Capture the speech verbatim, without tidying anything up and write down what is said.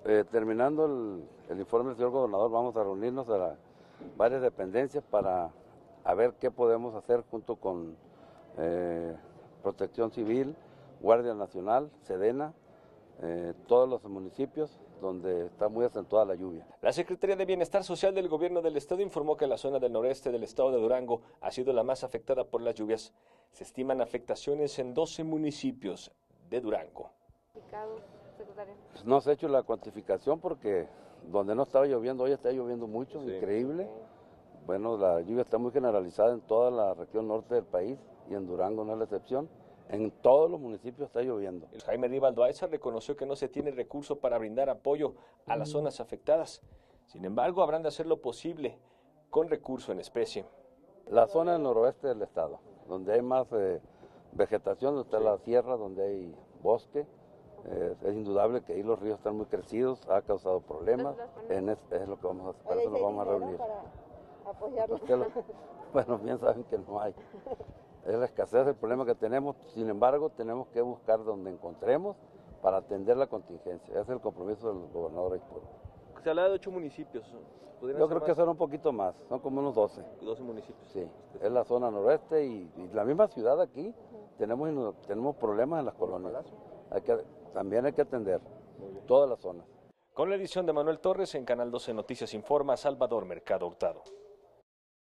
Eh, terminando el, el informe del señor gobernador, vamos a reunirnos a la, varias dependencias para a ver qué podemos hacer junto con eh, Protección Civil, Guardia Nacional, Sedena, eh, todos los municipios donde está muy acentuada la lluvia. La Secretaría de Bienestar Social del Gobierno del Estado informó que la zona del noreste del estado de Durango ha sido la más afectada por las lluvias. Se estiman afectaciones en doce municipios de Durango. No se ha hecho la cuantificación porque donde no estaba lloviendo, hoy está lloviendo mucho, sí, increíble. Bueno, la lluvia está muy generalizada en toda la región norte del país y en Durango no es la excepción. En todos los municipios está lloviendo. Jaime Rivaldo Aiza reconoció que no se tiene recurso para brindar apoyo a las zonas afectadas. Sin embargo, habrán de hacer lo posible con recurso en especie. La zona del noroeste del estado, donde hay más eh, vegetación, donde está sí. la sierra, donde hay bosque, eh, es indudable que ahí los ríos están muy crecidos, ha causado problemas. En es, es lo que vamos a hacer, para eso nos vamos a reunir. Apoyarlos. Lo, bueno, bien saben que no hay. Es la escasez el problema que tenemos, sin embargo, tenemos que buscar donde encontremos para atender la contingencia. Ese es el compromiso del gobernador Aispuro. Se habla de ocho municipios. Yo creo más? que son un poquito más, son como unos doce. doce municipios. Sí, es la zona noroeste y, y la misma ciudad aquí, uh-huh. tenemos, tenemos problemas en las colonias. Hay que, también hay que atender todas las zonas. Con la edición de Manuel Torres en Canal doce Noticias Informa, Salvador Mercado Hurtado.